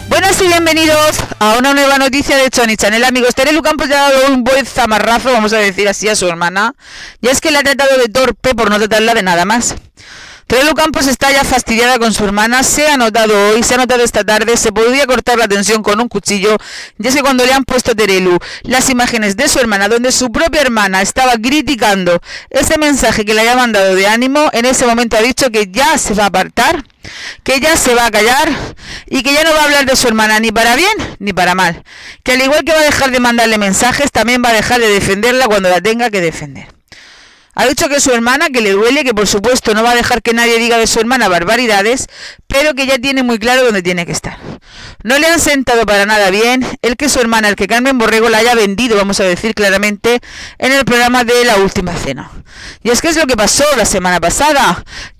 Buenas y bienvenidos a una nueva noticia de Tony Channel, amigos. Terelu Campos le ha dado un buen zamarrazo, vamos a decir así, a su hermana. Y es que la ha tratado de torpe por no tratarla de nada más. Terelu Campos está ya fastidiada con su hermana, se ha notado hoy, se ha notado esta tarde, se podría cortar la tensión con un cuchillo. Y es que cuando le han puesto a Terelu las imágenes de su hermana, donde su propia hermana estaba criticando ese mensaje que le había mandado de ánimo, en ese momento ha dicho que ya se va a apartar, que ya se va a callar y que ya no va a hablar de su hermana ni para bien ni para mal. Que al igual que va a dejar de mandarle mensajes, también va a dejar de defenderla cuando la tenga que defender. Ha dicho que su hermana, que le duele, que por supuesto no va a dejar que nadie diga de su hermana barbaridades, pero que ya tiene muy claro dónde tiene que estar. No le han sentado para nada bien el que su hermana, el que Carmen Borrego la haya vendido, vamos a decir claramente, en el programa de La Última Cena. Y es que es lo que pasó la semana pasada.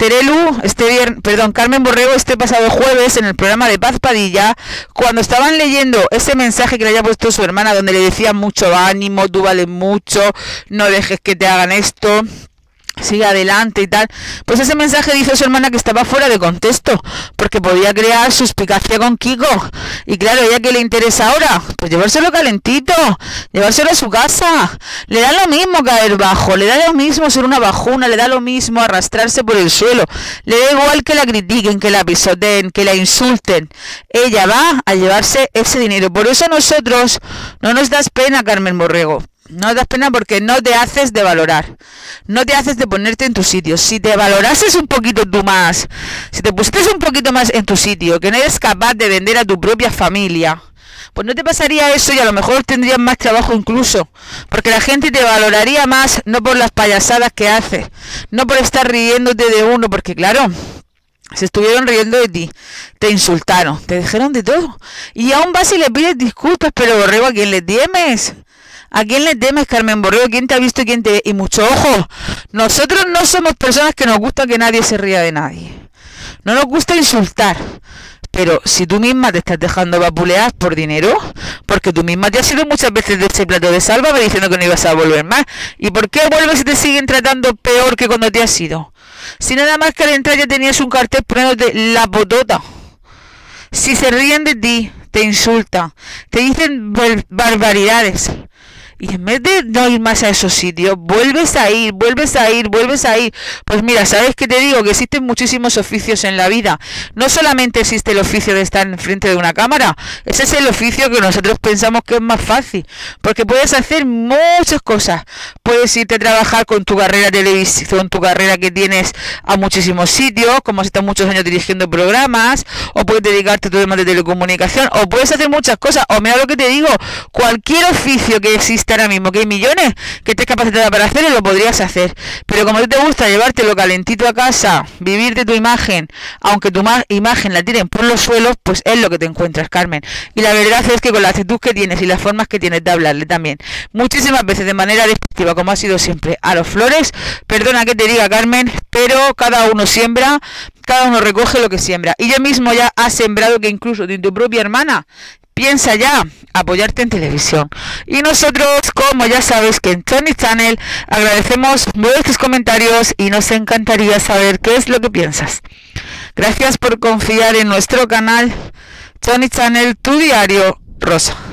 Carmen Borrego este pasado jueves en el programa de Paz Padilla, cuando estaban leyendo ese mensaje que le había puesto su hermana, donde le decía mucho ánimo, tú vales mucho, no dejes que te hagan esto, sigue adelante y tal, pues ese mensaje dice su hermana que estaba fuera de contexto, porque podía crear suspicacia con Kiko. Y claro, ¿ella qué le interesa ahora? Pues llevárselo calentito, llevárselo a su casa. Le da lo mismo caer bajo, le da lo mismo ser una bajuna, le da lo mismo arrastrarse por el suelo, le da igual que la critiquen, que la pisoteen, que la insulten. Ella va a llevarse ese dinero. Por eso a nosotros no nos das pena, Carmen Borrego. No das pena porque no te haces de valorar, no te haces de ponerte en tu sitio. Si te valorases un poquito tú más, si te pusieses un poquito más en tu sitio, que no eres capaz de vender a tu propia familia, pues no te pasaría eso y a lo mejor tendrías más trabajo incluso, porque la gente te valoraría más, no por las payasadas que haces, no por estar riéndote de uno, porque claro, se estuvieron riendo de ti, te insultaron, te dijeron de todo, y aún vas y le pides disculpas. Pero Borrego, ¿a quién le temes? ¿A quién le temes, Carmen Borrego? ¿Quién te ha visto y quién te...? Y mucho ojo, nosotros no somos personas que nos gusta que nadie se ría de nadie. No nos gusta insultar. Pero si tú misma te estás dejando vapulear por dinero, porque tú misma te has ido muchas veces de ese plato de Sálvame diciendo que no ibas a volver más. ¿Y por qué vuelves y te siguen tratando peor que cuando te has ido? Si nada más que al entrar ya tenías un cartel poniéndote la potota. Si se ríen de ti, te insultan, te dicen barbaridades, y en vez de no ir más a esos sitios, vuelves a ir. Pues mira, ¿sabes qué te digo? Que existen muchísimos oficios en la vida. No solamente existe el oficio de estar enfrente de una cámara. Ese es el oficio que nosotros pensamos que es más fácil, porque puedes hacer muchas cosas. Puedes irte a trabajar con tu carrera de televisión, tu carrera que tienes a muchísimos sitios, como has estado muchos años dirigiendo programas, o puedes dedicarte a tu tema de telecomunicación, o puedes hacer muchas cosas. O mira lo que te digo, cualquier oficio que exista ahora mismo, que hay millones que estés capacitada para hacerlo, lo podrías hacer. Pero como a ti te gusta llevártelo calentito a casa, vivir de tu imagen, aunque tu imagen la tiren por los suelos, pues es lo que te encuentras, Carmen. Y la verdad es que con la actitud que tienes y las formas que tienes de hablarle también, muchísimas veces de manera despectiva, como ha sido siempre, a los flores, perdona que te diga, Carmen, pero cada uno siembra, cada uno recoge lo que siembra. Y yo mismo ya has sembrado que incluso de tu propia hermana piensa ya apoyarte en televisión. Y nosotros, como ya sabes, que en Tony Channel agradecemos vuestros comentarios y nos encantaría saber qué es lo que piensas. Gracias por confiar en nuestro canal Tony Channel, tu diario rosa.